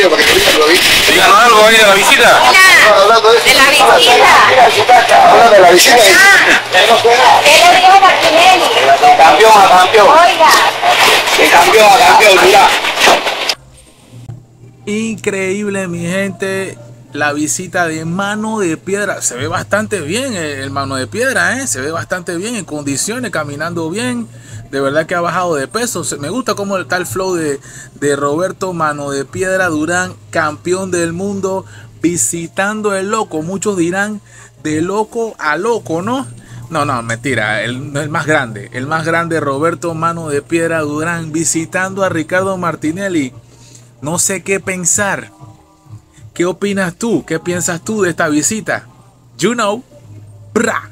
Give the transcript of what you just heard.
video para que te lo vi. Díganos algo ahí de la visita. Hablando de eso. De la visita. Hablando de la visita. ¿Qué le dijo Martinelli? De campeón a campeón. Oiga. De campeón a campeón, mira. Increíble, mi gente, la visita de Mano de Piedra. Se ve bastante bien el Mano de Piedra, ¿eh? Se ve bastante bien, en condiciones, caminando bien. De verdad que ha bajado de peso. Me gusta cómo está el flow de Roberto Mano de Piedra Durán, campeón del mundo, visitando el loco. Muchos dirán de loco a loco, ¿no? No, mentira, el más grande Roberto Mano de Piedra Durán, visitando a Ricardo Martinelli. No sé qué pensar. ¿Qué opinas tú? ¿Qué piensas tú de esta visita? You know. Bra.